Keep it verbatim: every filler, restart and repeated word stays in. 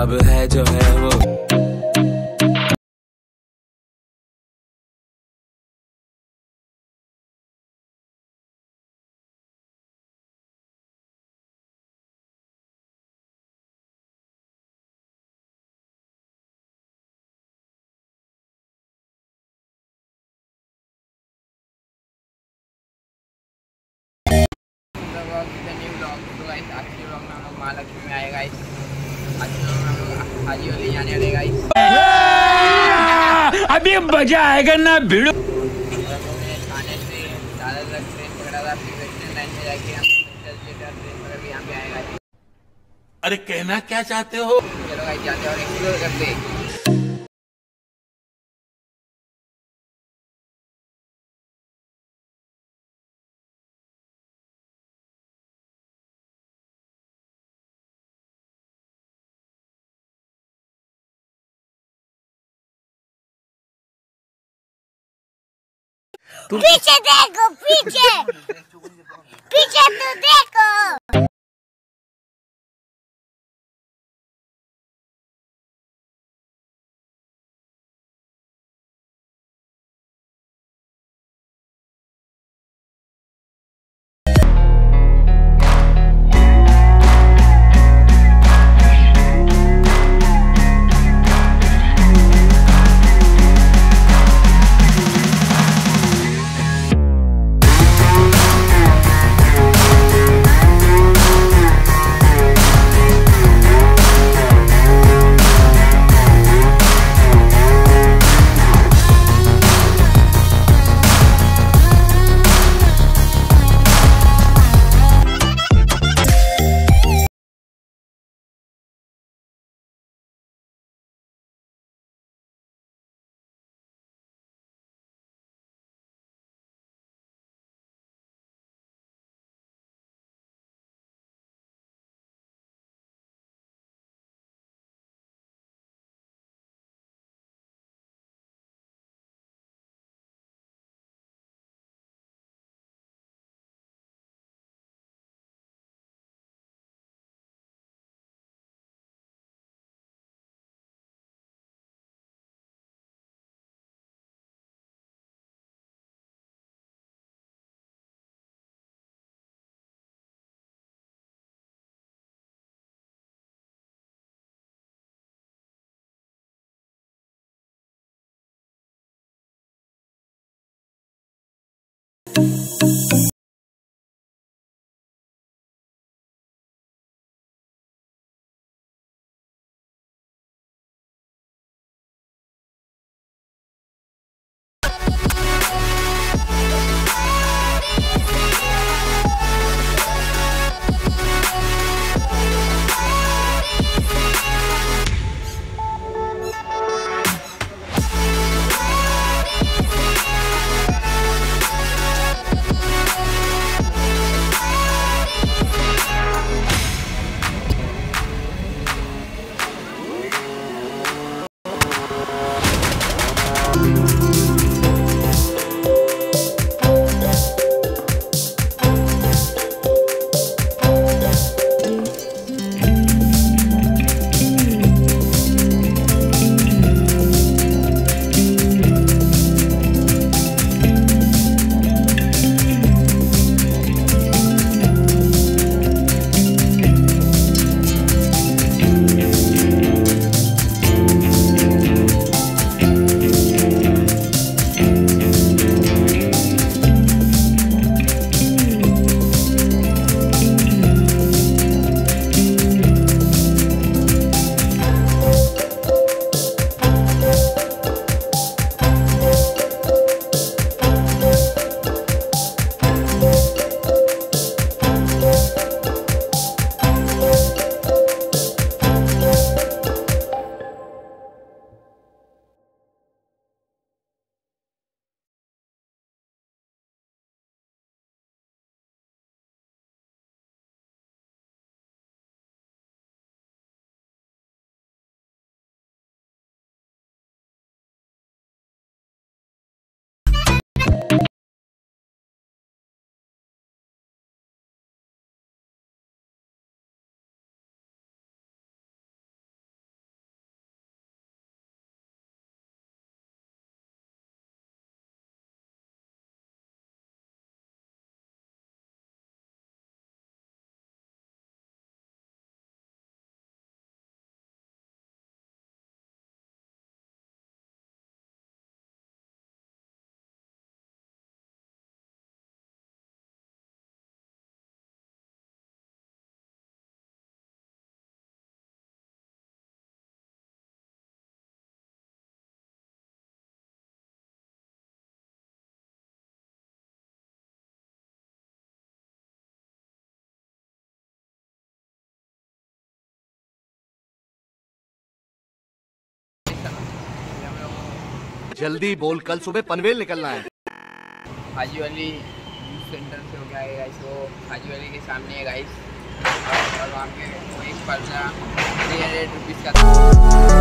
अब है जो है वो। महालक्ष्मी में आएगा इस आज हम लोग हाजी अली जाने वाले गाइस। अभी मजा आएगा ना भिड़ो। थाने से ज़्यादा तक ट्रेन पकड़ा था, फिर वेस्टर्न लाइन में जाके हम ट्रेन पकड़ के यहाँ पे आएगा। अरे कहना क्या चाहते हो? चलो गाइस जाते हैं और एक्सप्लोर करते हैं। पीछे देखो, पीछे पीछे तो देखो। जल्दी बोल, कल सुबह पनवेल निकलना है। हाजी अली यूथ सेंटर से हो गया है गाइस, वो हाजी अली के सामने है गाइस। और वहाँ पे वो एक पर्दा थ्री हंड्रेड रुपीज़ का था।